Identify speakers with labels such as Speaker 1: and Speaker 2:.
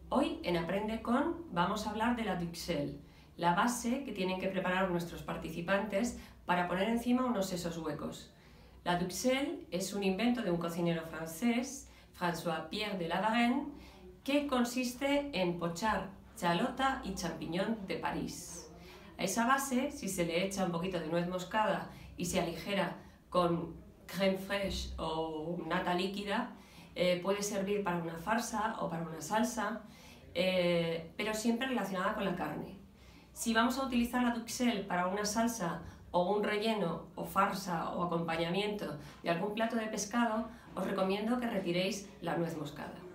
Speaker 1: Hoy en Aprende Con vamos a hablar de la duxelle, la base que tienen que preparar nuestros participantes para poner encima unos sesos huecos. La duxelle es un invento de un cocinero francés, François-Pierre de la Varenne, que consiste en pochar chalota y champiñón de París. A esa base, si se le echa un poquito de nuez moscada y se aligera con crème fraîche o nata líquida, puede servir para una farsa o para una salsa, pero siempre relacionada con la carne. Si vamos a utilizar la duxelle para una salsa o un relleno o farsa o acompañamiento de algún plato de pescado, os recomiendo que retiréis la nuez moscada.